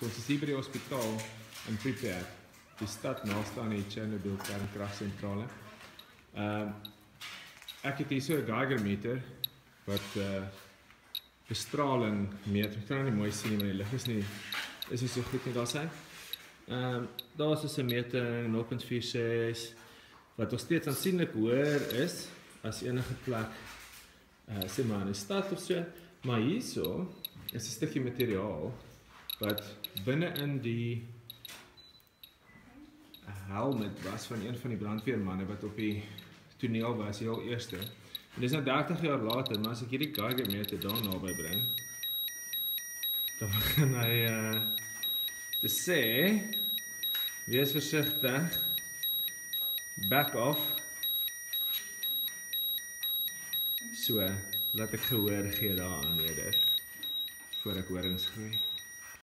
So ons is hier by die hospitaal in Pripyat, die stad naaste aan die Chernobyl kernkragsentrale. Ek het hier so 'n Geigermeter wat bestraling meet. Ek kan nou nie mooi sien nie, want die lig is nie so goed nie, daar sê. Daar is 'n meting 0.46 wat nog steeds aansienlik hoër is as enige plek, sê maar in 'n stad of so, maar hierso is 'n stukkie materiaal wat binne in die helmet was van een van die brandweermanne wat op die toneel was, die heel eerste. En dis nou 30 jaar later, maar as ek hierdie Geigermeter daar naby bring, dan begin hy te sê, wees versigtig, back off. So, laat ek gehoor gee daaraan eerder, voor ek horings groei.